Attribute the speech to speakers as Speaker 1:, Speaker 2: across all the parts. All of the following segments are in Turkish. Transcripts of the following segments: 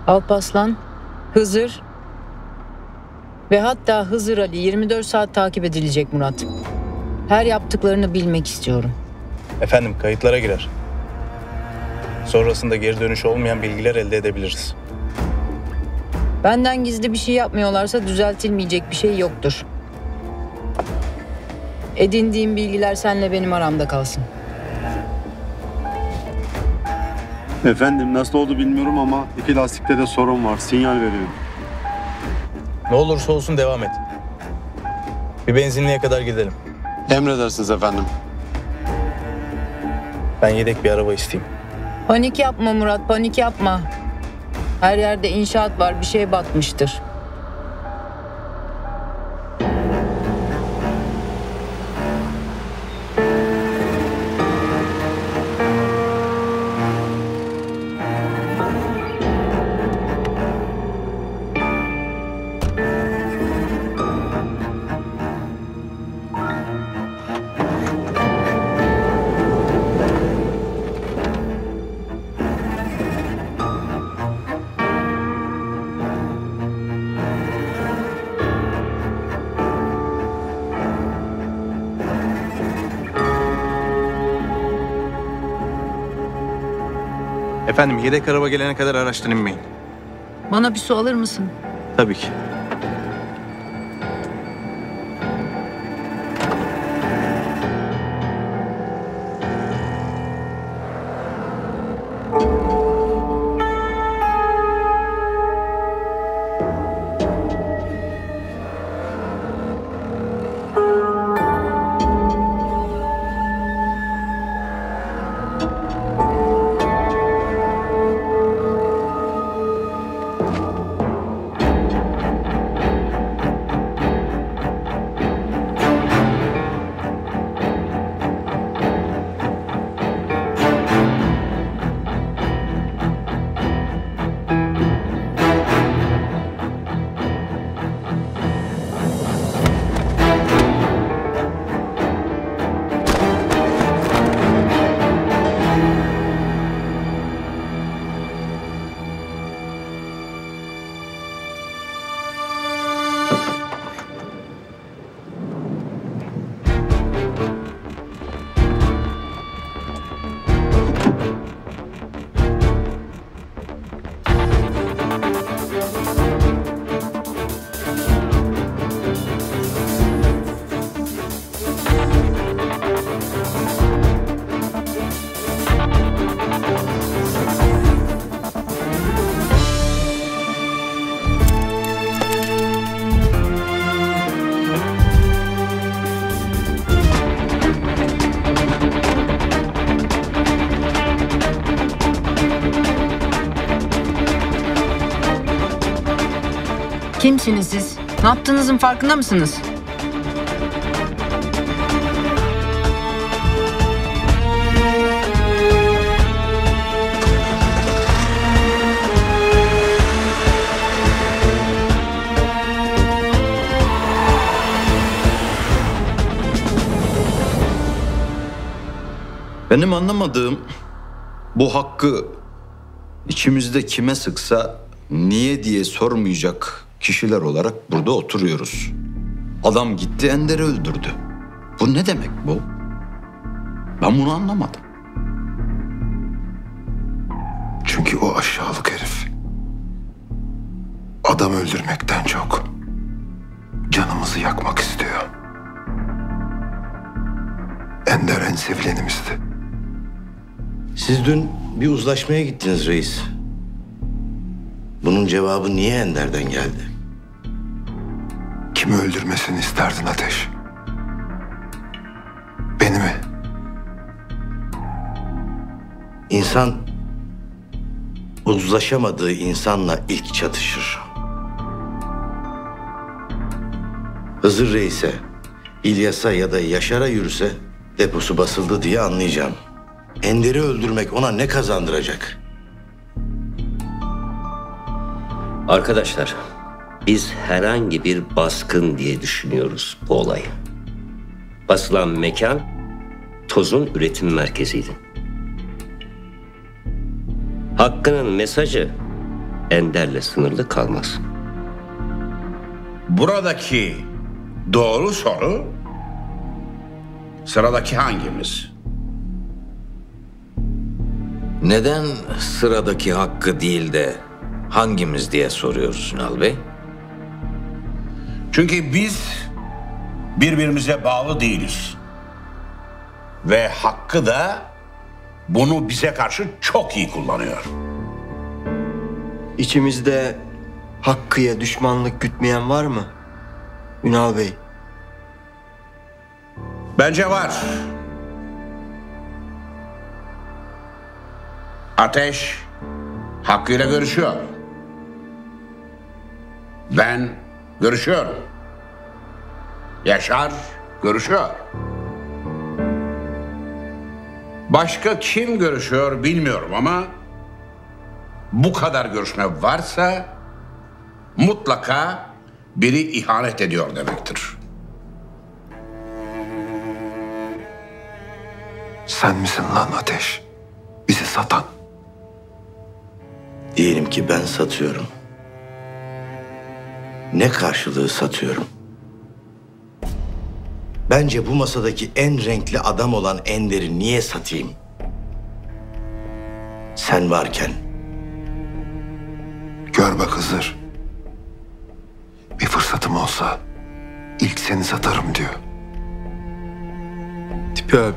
Speaker 1: Alparslan, Hızır ve hatta Hızır Ali 24 saat takip edilecek Murat. Her yaptıklarını bilmek istiyorum.
Speaker 2: Efendim, kayıtlara girer. Sonrasında geri dönüşü olmayan bilgiler elde edebiliriz.
Speaker 1: Benden gizli bir şey yapmıyorlarsa düzeltilmeyecek bir şey yoktur. Edindiğim bilgiler seninle benim aramda kalsın.
Speaker 3: Efendim, nasıl oldu bilmiyorum ama 2 lastikte de sorun var. Sinyal veriyor.
Speaker 2: Ne olursa olsun devam et. Bir benzinliğe kadar gidelim.
Speaker 3: Emredersiniz efendim.
Speaker 2: Ben yedek bir araba isteyeyim.
Speaker 1: Panik yapma Murat, panik yapma. Her yerde inşaat var, bir şey batmıştır.
Speaker 2: Efendim, yedek araba gelene kadar araçtan inmeyin.
Speaker 1: Bana bir su alır mısın?
Speaker 2: Tabii ki.
Speaker 1: Kimsiniz siz? Ne yaptığınızın farkında mısınız?
Speaker 4: Benim anlamadığım, bu hakkı içimizde kime sıksa niye diye sormayacak kişiler olarak burada oturuyoruz. Adam gitti Ender'i öldürdü. Bu ne demek bu? Ben bunu anlamadım.
Speaker 5: Çünkü o aşağılık herif adam öldürmekten çok canımızı yakmak istiyor. Ender en sevilenimizdi.
Speaker 6: Siz dün bir uzlaşmaya gittiniz reis. Bunun cevabı niye Ender'den geldi?
Speaker 5: Kimi öldürmesini isterdin Ateş? Beni mi?
Speaker 6: İnsan uzlaşamadığı insanla ilk çatışır. Hızır Reis'e, İlyas'a ya da Yaşar'a yürüse deposu basıldı diye anlayacağım. Ender'i öldürmek ona ne kazandıracak?
Speaker 7: Arkadaşlar, biz herhangi bir baskın diye düşünüyoruz bu olayı. Basılan mekan Toz'un üretim merkeziydi. Hakkı'nın mesajı Ender'le sınırlı kalmaz.
Speaker 8: Buradaki doğru soru, sıradaki hangimiz?
Speaker 9: Neden sıradaki Hakkı değil de hangimiz diye soruyoruz Ünal Bey?
Speaker 8: Çünkü biz birbirimize bağlı değiliz. Ve Hakkı da bunu bize karşı çok iyi kullanıyor.
Speaker 10: İçimizde Hakkı'ya düşmanlık gütmeyen var mı? Ünal Bey.
Speaker 8: Bence var. Ateş Hakkı ile görüşüyor. Ben görüşüyorum. Yaşar görüşüyor. Başka kim görüşüyor bilmiyorum ama bu kadar görüşme varsa mutlaka biri ihanet ediyor demektir.
Speaker 5: Sen misin lan Ateş? Bizi satan.
Speaker 6: Diyelim ki ben satıyorum. Ne karşılığı satıyorum? Bence bu masadaki en renkli adam olan Ender'i niye satayım? Sen varken.
Speaker 5: Gör bak Hızır. Bir fırsatım olsa ilk seni satarım diyor.
Speaker 11: Tipi abi.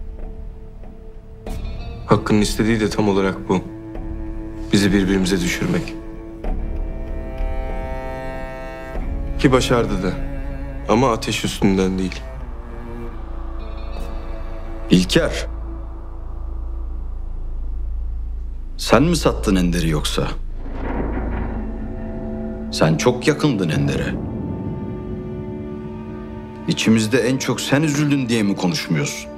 Speaker 11: Hakkı'nın istediği de tam olarak bu. Bizi birbirimize düşürmek. Ki başardı da. Ama ateş üstünden değil.
Speaker 4: İlker. Sen mi sattın Ender'i yoksa? Sen çok yakındın Ender'e. İçimizde en çok sen üzüldün diye mi konuşmuyorsun?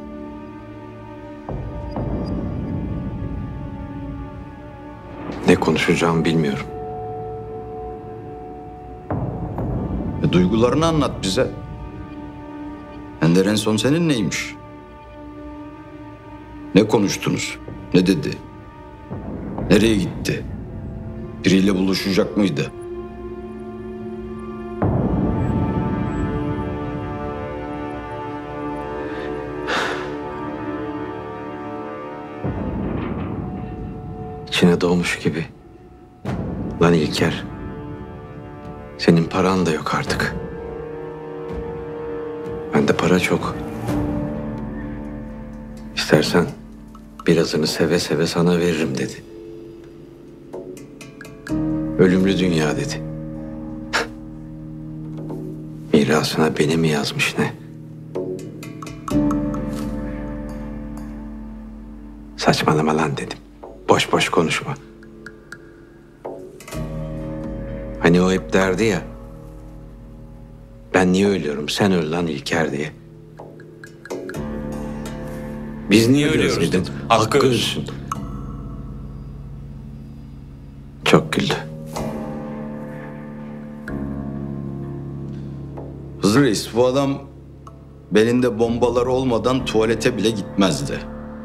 Speaker 11: Ne konuşacağımı bilmiyorum.
Speaker 4: Duygularını anlat bize. Ender en son senin neymiş? Ne konuştunuz? Ne dedi? Nereye gitti? Biriyle buluşacak mıydı?
Speaker 11: İçine doğmuş gibi. Lan İlker. Senin paran da yok artık. Bende para çok. İstersen birazını seve seve sana veririm dedi. Ölümlü dünya dedi. Mirasına beni mi yazmış ne? Saçmalama lan dedim. Boş boş konuşma. Hani o hep derdi ya. Ben niye ölüyorum? Sen öl lan İlker diye. Biz niye ölüyoruz dedim. Hakkı ölsün. Çok güldü.
Speaker 4: Hızır Reis, bu adam belinde bombaları olmadan tuvalete bile gitmezdi.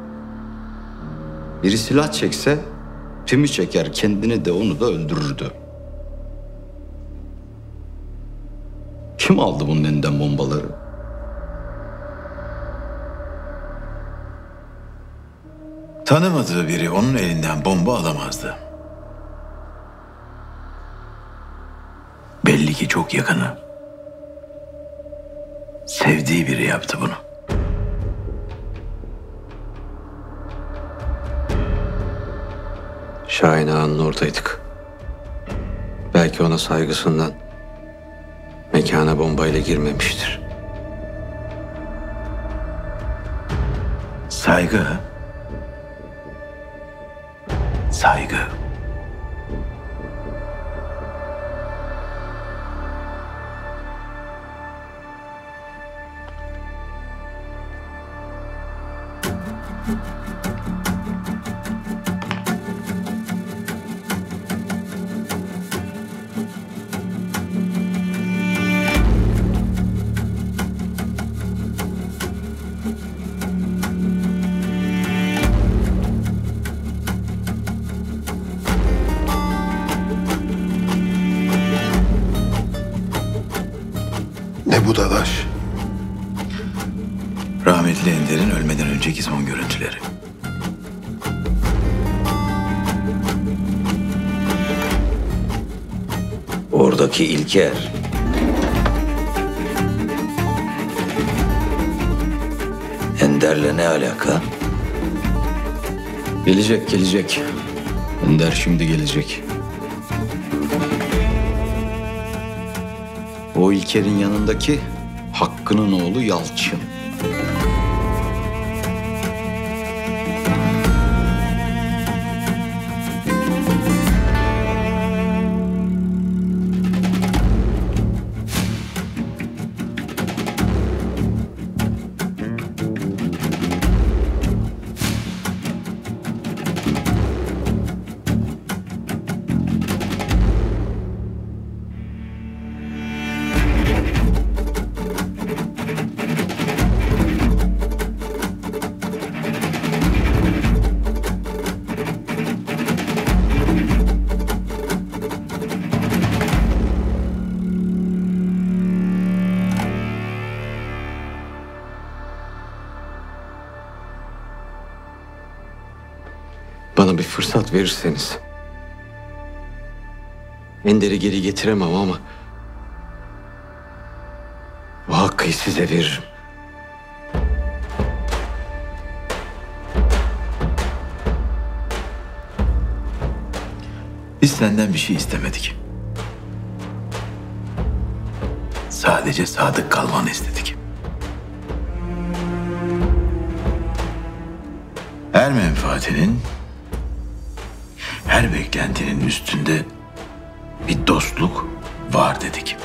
Speaker 4: Biri silah çekse pimi çeker, kendini de onu da öldürürdü. Kim aldı bunun elinden bombaları?
Speaker 12: Tanımadığı biri onun elinden bomba alamazdı. Belli ki çok yakını. Sevdiği biri yaptı bunu.
Speaker 11: Şahin Ağa'nın oradaydık. Belki ona saygısından mekana bombayla girmemiştir.
Speaker 12: Saygı. Saygı. Ender'in ölmeden önceki son görüntüleri.
Speaker 9: Oradaki İlker. Ender'le ne alaka?
Speaker 4: Gelecek. Ender şimdi gelecek. O İlker'in yanındaki Hakkı'nın oğlu Yalçın.
Speaker 11: Bana bir fırsat verirseniz. Ender'i geri getiremem ama bu Hakkı'yı size veririm.
Speaker 12: Biz senden bir şey istemedik. Sadece sadık kalmanı istedik. Her menfaatinin, her beklentinin üstünde bir dostluk var dedik.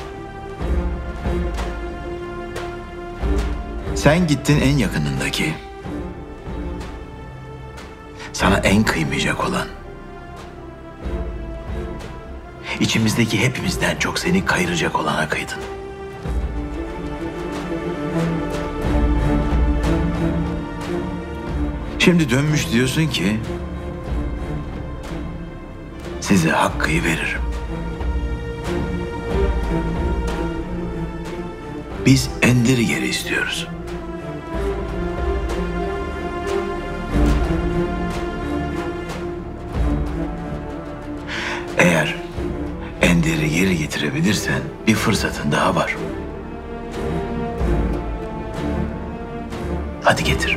Speaker 12: Sen gittin en yakınındaki, sana en kıymayacak olan, içimizdeki hepimizden çok seni kayıracak olana kıydın. Şimdi dönmüş diyorsun ki size Hakkı'yı veririm. Biz Ender'i geri istiyoruz. Eğer Ender'i geri getirebilirsen bir fırsatın daha var. Hadi getir.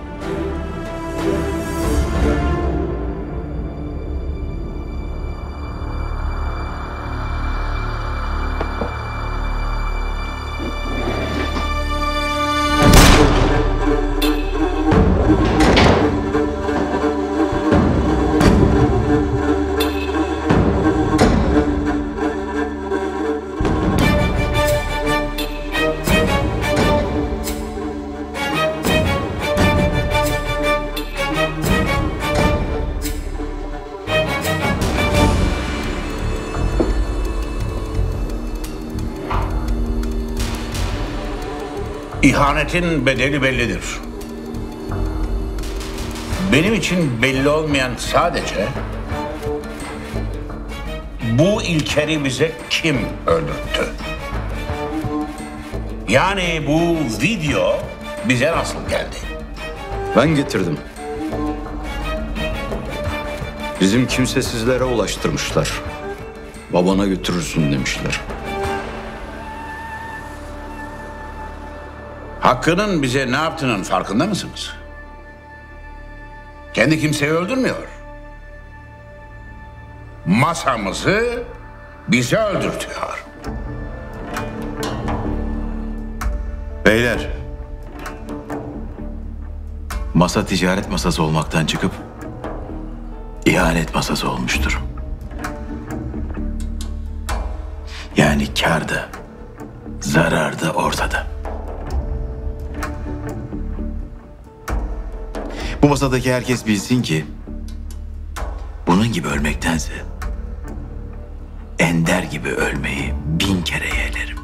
Speaker 8: İhanetin bedeli bellidir. Benim için belli olmayan sadece bu İlker'i bize kim öldürttü? Yani bu video bize nasıl geldi?
Speaker 4: Ben getirdim. Bizim kimsesizlere ulaştırmışlar. Babana götürürsün demişler.
Speaker 8: Hakkı'nın bize ne yaptığının farkında mısınız? Kendi kimseyi öldürmüyor. Masamızı bize öldürtüyor.
Speaker 12: Beyler, masa ticaret masası olmaktan çıkıp ihanet masası olmuştur. Yani kâr da, zarar da ortada. Bu masadaki herkes bilsin ki bunun gibi ölmektense Ender gibi ölmeyi 1000 kere yeğlerim.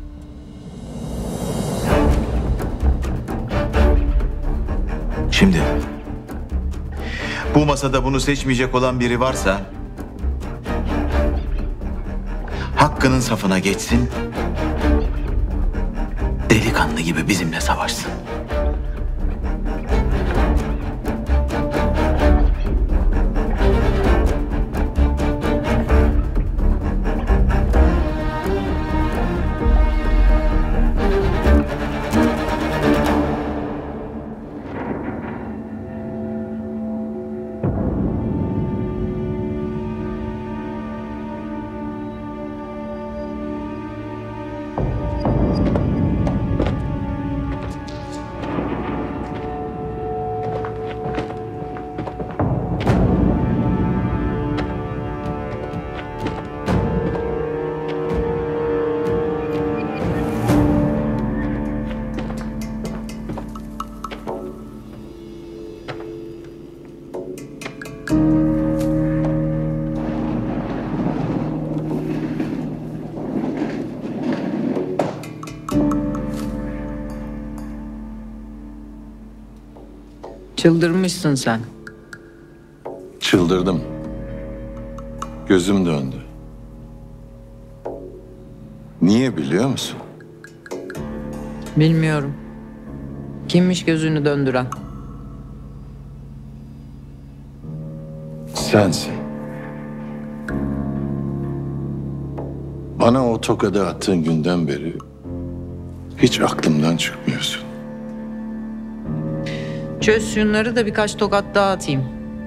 Speaker 12: Şimdi bu masada bunu seçmeyecek olan biri varsa Hakkı'nın safına geçsin, delikanlı gibi bizimle savaşsın.
Speaker 1: Çıldırmışsın sen.
Speaker 5: Çıldırdım. Gözüm döndü. Niye biliyor musun?
Speaker 1: Bilmiyorum. Kimmiş gözünü döndüren?
Speaker 5: Sensin. Bana o tokadı attığın günden beri hiç aklımdan çıkmıyorsun.
Speaker 1: Çöz şunları da birkaç tokat daha atayım.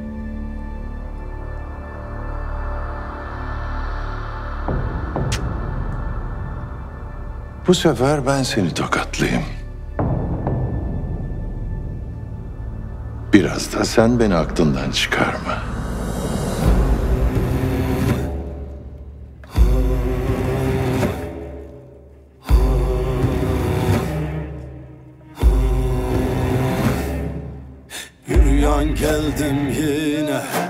Speaker 5: Bu sefer ben seni tokatlayayım. Biraz da sen beni aklından çıkarma.
Speaker 13: Yürüyen geldim yine